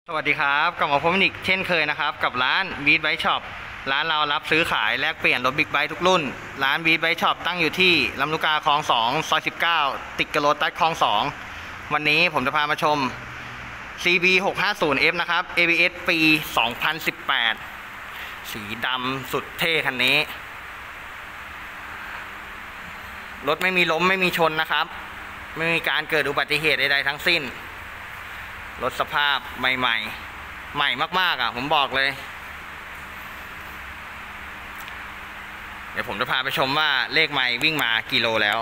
สวัสดีครับกลับมาพบกันอีกเช่นเคยนะครับกับร้านบีทไบค์ช็อปร้านเรารับซื้อขายแลกเปลี่ยนรถบิ๊กไบค์ทุกรุ่นร้านบีทไบค์ช็อปตั้งอยู่ที่ลำลูกกาคลอง2ซอย19ติดกับโลตัสคลอง2วันนี้ผมจะพามาชม CB 650F นะครับ ABS ปี 2018 สีดำสุดเท่คันนี้รถไม่มีล้มไม่มีชนนะครับไม่มีการเกิดอุบัติเหตุใดๆทั้งสิ้นรถสภาพใหม่ใหม่มากๆอ่ะผมบอกเลยเดี๋ยวผมจะพาไปชมว่าเลขไมล์วิ่งมากี่โลแล้ว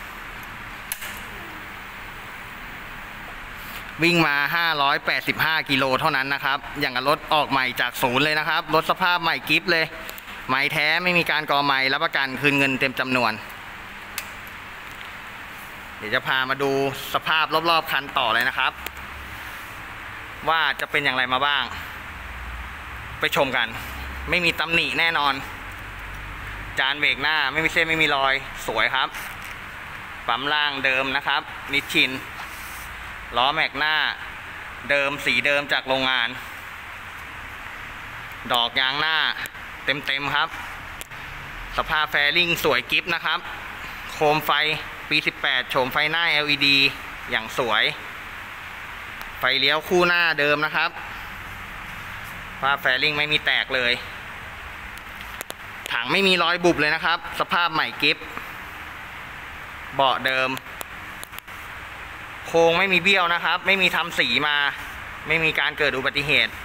วิ่งมา585กิโลเท่านั้นนะครับอย่างกับรถออกใหม่จากศูนย์เลยนะครับรถสภาพใหม่กิ๊บเลยไมล์แท้ไม่มีการกอไมล์รับประกันคืนเงินเต็มจำนวนเดี๋ยวจะพามาดูสภาพรอบๆคันต่อเลยนะครับว่าจะเป็นอย่างไรมาบ้างไปชมกันไม่มีตำหนิแน่นอนจานเบรกหน้าไม่มีเส้นไม่มีรอยสวยครับปั๊มล่างเดิมนะครับนิชชินล้อแม็กหน้าเดิมสีเดิมจากโรงงานดอกยางหน้าเต็มครับสภาพแฟริ่งสวยกิ๊บนะครับโคมไฟปี18โฉมไฟหน้า LED อย่างสวยไฟเลี้ยวคู่หน้าเดิมนะครับฝ้าแฟริ่งไม่มีแตกเลยถังไม่มีรอยบุบเลยนะครับสภาพใหม่กิ๊บเบาะเดิมโครงไม่มีเบี้ยวนะครับไม่มีทำสีมาไม่มีการเกิดอุบัติเหตุ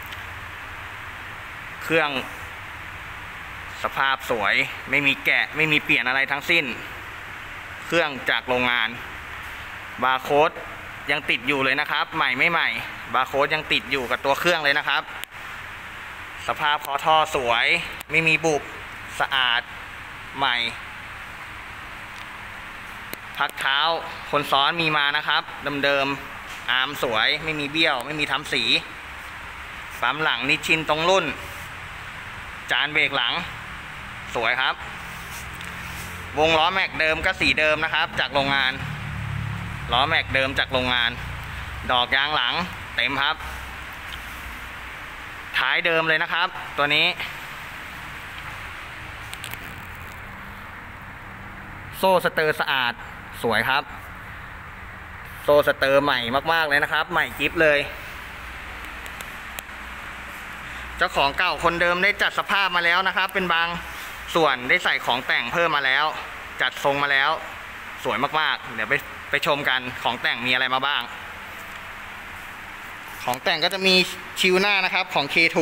เครื่องสภาพสวยไม่มีแกะไม่มีเปลี่ยนอะไรทั้งสิ้นเครื่องจากโรงงานบาร์โค้ดยังติดอยู่เลยนะครับใหม่ไม่ใหม่บาร์โค้ดยังติดอยู่กับตัวเครื่องเลยนะครับสภาพคอท่อสวยไม่มีบุบสะอาดใหม่พักเท้าคนซ้อนมีมานะครับเดิมๆอาร์มสวยไม่มีเบี้ยวไม่มีทำสีปั๊มหลังนิชชินตรงรุ่นจานเบรกหลังสวยครับวงล้อแม็กเดิมก็สีเดิมนะครับจากโรงงานล้อแม็กเดิมจากโรงงานดอกยางหลังเต็มครับท้ายเดิมเลยนะครับตัวนี้โซ่สเตอร์สะอาดสวยครับโซ่สเตอร์ใหม่มากๆเลยนะครับใหม่กิ๊บเลยเจ้าของเก่าคนเดิมได้จัดสภาพมาแล้วนะครับเป็นบางส่วนได้ใส่ของแต่งเพิ่มมาแล้วจัดทรงมาแล้วสวยมากๆเดี๋ยวไปชมกันของแต่งมีอะไรมาบ้างของแต่งก็จะมีชิวหน้านะครับของ K2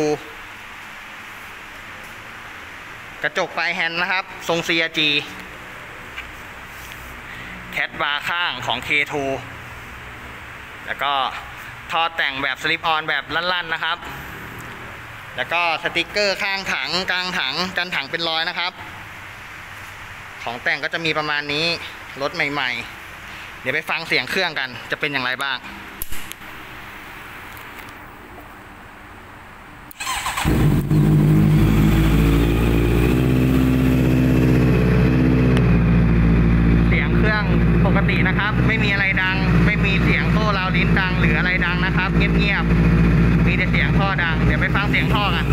กระจกปลายแฮนด์นะครับทรง CRG แคทบาร์ข้างของ K2 แล้วก็ท่อแต่งแบบสลิปออนแบบลั่นๆนะครับแล้วก็สติกเกอร์ข้างถังกลางถังกันถังเป็นรอยนะครับของแต่งก็จะมีประมาณนี้รถใหม่ๆเดี๋ยวไปฟังเสียงเครื่องกันจะเป็นอย่างไรบ้างเสียงเครื่องปกตินะครับไม่มีอะไรดังไม่มีเสียงโซ่ราวลิ้นดังหรืออะไรดังนะครับเงียบๆมีแต่เสียงท่อดังเดี๋ยวไปฟังเสียงท่อกัน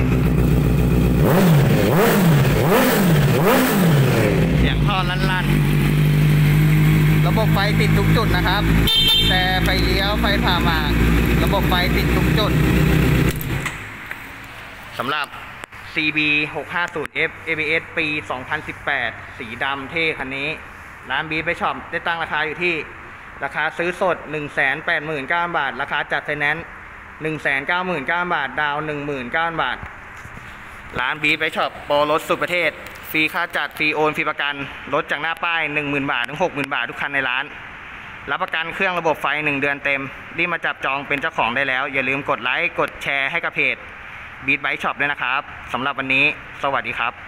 เสียงท่อลั่นๆระบบไฟติดทุกจุดนะครับแต่ไฟเลี้ยวไฟผ่าหมากระบบไฟติดทุกจุดสำหรับ CB 650F ABS ปี 2018 สีดำเท่คันนี้ร้านบีทไบค์ช็อปได้ตั้งราคาอยู่ที่ราคาซื้อสด 189,000 บาทราคาจัดไฟแนนซ์ 199,000 บาทดาว 19,000 บาทร้านบีทไบค์ช็อปโปรรถสุดประเทศฟรีค่าจัดฟรีโอนฟรีประกันรถจากหน้าป้าย 10,000 บาทถึง 60,000 บาททุกคันในร้านรับประกันเครื่องระบบไฟ1เดือนเต็มรีบมาจับจองเป็นเจ้าของได้แล้วอย่าลืมกดไลค์กดแชร์ให้กับเพจบีทไบค์ช็อปด้วยนะครับสำหรับวันนี้สวัสดีครับ